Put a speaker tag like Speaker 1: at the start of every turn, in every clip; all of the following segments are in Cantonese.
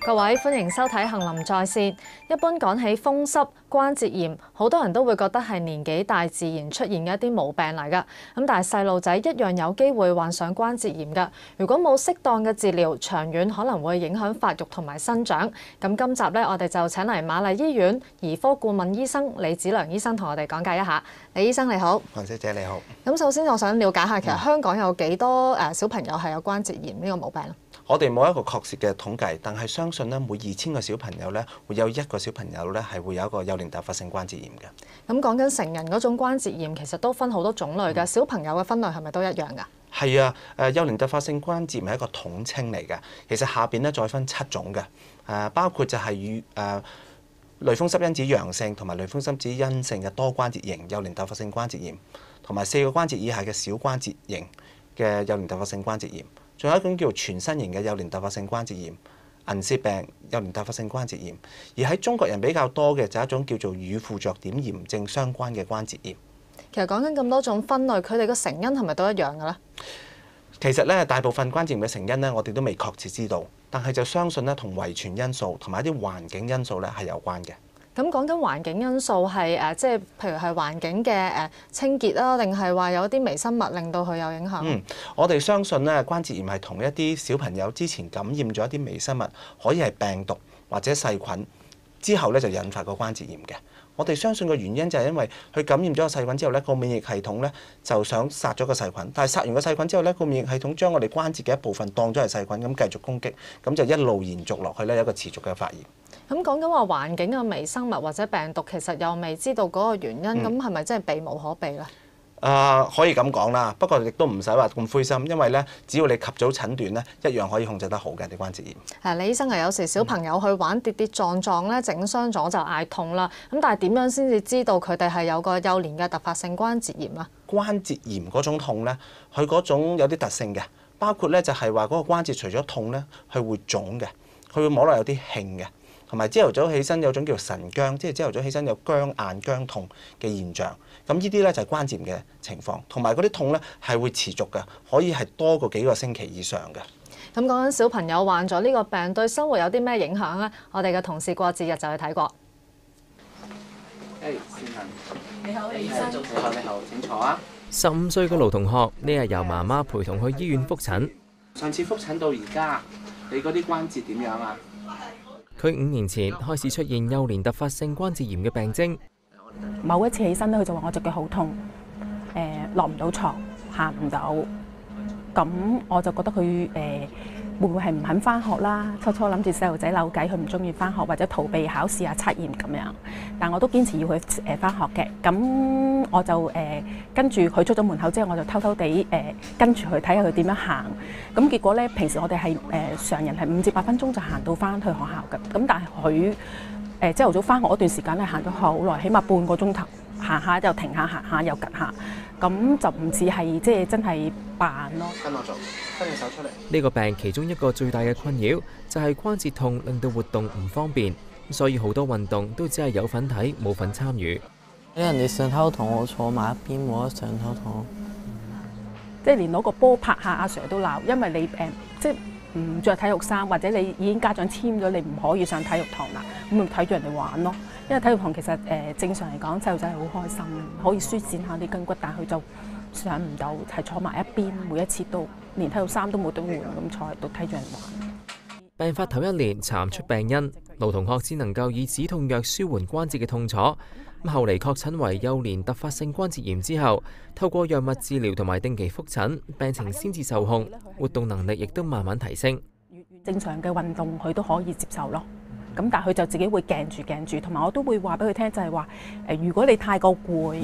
Speaker 1: 各位歡迎收睇《杏林在線》。一般講起風濕、關節炎，好多人都會覺得係年紀大自然出現嘅一啲毛病嚟㗎。咁但係細路仔一樣有機會患上關節炎㗎。如果冇適當嘅治療，長遠可能會影響發育同埋生長。咁今集咧，我哋就請嚟瑪麗醫院兒科顧問醫生李子良醫生同我哋講解一下。李醫生你好，
Speaker 2: 黃小姐你好。
Speaker 1: 咁首先我想了解下，其實香港有幾多小朋友係有關節炎呢個毛病？
Speaker 2: 我哋冇一個確切嘅統計，但係相信咧，每2000個小朋友咧，會有1個小朋友咧係會有一個幼年突發性關節炎嘅。
Speaker 1: 咁講緊成人嗰種關節炎，其實都分好多種類㗎。小朋友嘅分類係咪都一樣㗎？
Speaker 2: 係啊，幼年突發性關節炎係一個統稱嚟嘅。其實下邊咧再分7種嘅，包括就係與類風濕因子陽性同埋類風濕因子陰性嘅多關節型幼年突發性關節炎，同埋4個關節以下嘅小關節型嘅幼年突發性關節炎。仲有一種叫做全身型嘅幼年突發性關節炎、銀屑病幼年突發性關節炎，而喺中國人比較多嘅就係一種叫做與附着點炎症相關嘅關節炎。
Speaker 1: 其實講緊咁多種分類，佢哋嘅成因係咪都一樣嘅咧？
Speaker 2: 其實咧，大部分關節炎嘅成因咧，我哋都未確切知道，但係就相信咧，同遺傳因素同埋一啲環境因素咧係有關嘅。
Speaker 1: 咁講緊環境因素係即係譬如係環境嘅清潔啦，定係話有啲微生物令到佢有影響？
Speaker 2: 我哋相信咧，關節炎係同一啲小朋友之前感染咗一啲微生物，可以係病毒或者細菌之後咧就引發個關節炎嘅。我哋相信個原因就係因為佢感染咗個細菌之後咧，個免疫系統咧就想殺咗個細菌，但係殺完個細菌之後咧，個免疫系統將我哋關節嘅一部分當咗係細菌咁繼續攻擊，咁就一路延續落去咧，有一個持續嘅發炎。
Speaker 1: 咁講緊話環境嘅微生物或者病毒，其實又未知道嗰個原因，咁係咪真係避無可避咧？
Speaker 2: 可以咁講啦，不過亦都唔使話咁灰心，因為咧，只要你及早診斷咧，一樣可以控制得好嘅啲關節炎。
Speaker 1: 李醫生有時小朋友去玩跌跌撞撞咧，整傷咗就嗌痛啦。咁但係點樣先至知道佢哋係有個幼年嘅突發性關節炎啊？
Speaker 2: 關節炎嗰種痛咧，佢嗰種有啲特性嘅，包括咧就係話嗰個關節除咗痛咧，佢會腫嘅，佢會摸落有啲興嘅。同埋朝頭早起身有種叫晨僵，即係朝頭早起身有僵硬僵痛嘅現象。咁呢啲咧就係關節炎嘅情況，同埋嗰啲痛咧係會持續嘅，可以係多過幾個星期以上嘅。
Speaker 1: 咁講緊小朋友患咗呢個病對生活有啲咩影響咧？我哋嘅同事過節日就去睇過。
Speaker 2: 善恒，
Speaker 1: 你好，李醫生。
Speaker 2: 你好，請坐啊。
Speaker 3: 15歲嘅盧同學呢日由媽媽陪同去醫院覆診。
Speaker 2: 上次覆診到而家，你嗰啲關節點樣啊？
Speaker 3: 佢5年前開始出現幼年突發性關節炎嘅病徵。
Speaker 4: 某一次起身咧，佢就話我隻腳好痛，落唔到床，行唔到。咁我就覺得佢會唔會係唔肯翻學啦？初初諗住細路仔扭計，佢唔中意翻學或者逃避考試啊、測驗咁樣。但我都堅持要佢翻學嘅。咁我就跟住佢出咗門口之後，我就偷偷地跟住佢睇下佢點樣行。咁結果咧，平時我哋係常人係5至8分鐘就行到翻去學校嘅。咁但係佢朝頭早翻學嗰段時間咧，行咗好耐，起碼半個鐘頭，行下又停下，行下又趌下。咁就唔似係即係真係扮咯。
Speaker 2: 跟我做，伸隻手出嚟。
Speaker 3: 呢個病其中一個最大嘅困擾就係關節痛，令到活動唔方便，所以好多運動都只係有份睇冇份參與。
Speaker 5: 人哋上體育堂我坐埋一邊，冇得上體育堂。
Speaker 4: 即係連攞個波拍下阿 Sir 都鬧，因為你即係唔着體育衫，或者你已經家長簽咗你唔可以上體育堂啦，咁咪睇住人哋玩咯。因為體育堂其實正常嚟講，細路仔係好開心，可以舒展下啲筋骨，但係佢就上唔到，係坐埋一邊，每一次都連體育衫都冇得換，咁坐喺度睇住人玩。
Speaker 3: 病發頭1年查唔出病因，盧同學只能夠以止痛藥舒緩關節嘅痛楚。咁後嚟確診為幼年突發性關節炎之後，透過藥物治療同埋定期覆診，病情先至受控，活動能力亦都慢慢提升。
Speaker 4: 正常嘅運動佢都可以接受咯。咁但係佢就自己會鏡住，同埋我都會話俾佢聽，就係話如果你太過攰，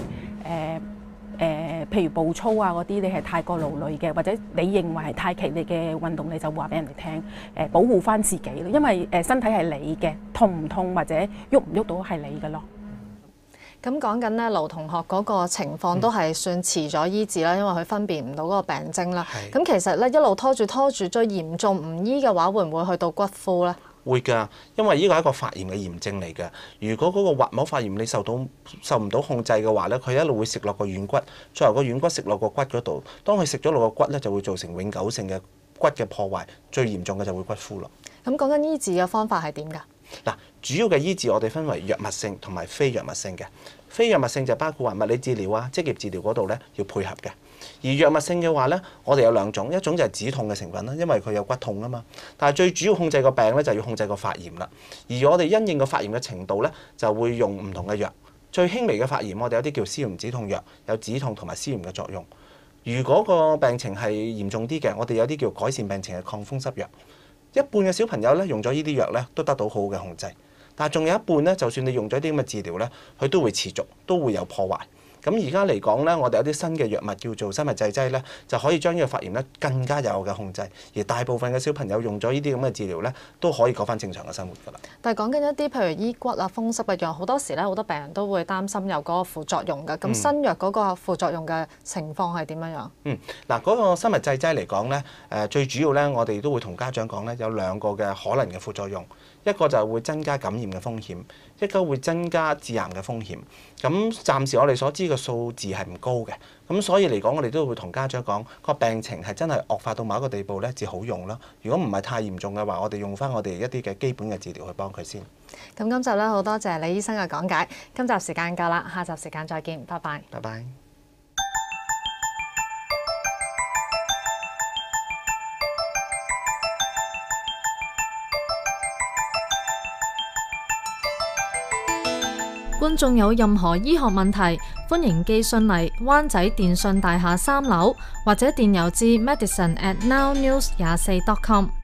Speaker 4: 譬如步操啊嗰啲，你係太過勞累嘅，或者你認為係太劇烈嘅運動，你就話俾人哋聽，保護翻自己咯。因為身體係你嘅，痛唔痛或者喐唔喐到係你嘅咯。
Speaker 1: 咁講緊咧，盧同學嗰個情況都係算遲咗醫治啦，因為佢分辨唔到嗰個病徵啦。咁其實咧一路拖住，最嚴重唔醫嘅話，會唔會去到骨枯咧？
Speaker 2: 會㗎，因為呢個係一個發炎嘅炎症嚟嘅。如果嗰個滑膜發炎你受唔到控制嘅話咧，佢一路會食落個軟骨，再由個軟骨食落個骨嗰度。當佢食咗落個骨咧，就會造成永久性嘅骨嘅破壞，最嚴重嘅就會骨枯咯。
Speaker 1: 咁講緊醫治嘅方法係點㗎？
Speaker 2: 嗱，主要嘅醫治我哋分為藥物性同埋非藥物性嘅。非藥物性就包括話物理治療啊、職業治療嗰度咧要配合嘅。而藥物性嘅話咧，我哋有兩種，一種就係止痛嘅成分啦，因為佢有骨痛啊嘛。但係最主要控制個病咧，就要控制個發炎啦。而我哋因應個發炎嘅程度咧，就會用唔同嘅藥。最輕微嘅發炎，我哋有啲叫消炎止痛藥，有止痛同埋消炎嘅作用。如果個病情係嚴重啲嘅，我哋有啲叫改善病情嘅抗風濕藥。一半嘅小朋友咧用咗呢啲藥咧，都得到好好嘅控制。但係仲有一半咧，就算你用咗啲咁嘅治療咧，佢都會持續，都會有破壞。咁而家嚟講咧，我哋有啲新嘅藥物叫做生物製劑咧，就可以將呢個發炎咧更加有效嘅控制。而大部分嘅小朋友用咗呢啲咁嘅治療咧，都可以過翻正常嘅生活㗎啦。但係講緊一啲譬如醫骨啊、風濕嘅藥，好多時咧好多病人都會擔心有嗰個副作用㗎。咁新藥嗰個副作用嘅情況係點樣樣？嗱，嗰個生物製劑嚟講咧，最主要咧，我哋都會同家長講咧，有兩個嘅可能嘅副作用。一個就係會增加感染嘅風險，一個會增加致癌嘅風險。咁暫時我哋所知嘅數字係唔高嘅，咁所以嚟講，我哋都會同家長講個病情係真係惡化到某一個地步咧，至好用啦。如果唔係太嚴重嘅話，我哋用翻我哋一啲嘅基本嘅治療去幫佢先。咁今集咧好多謝李醫生嘅講解，今集時間夠啦，下集時間再見，拜拜。拜拜。
Speaker 1: 觀眾有任何醫學問題，歡迎寄信嚟灣仔電訊大廈3樓，或者電郵至medicine@nownews24.com。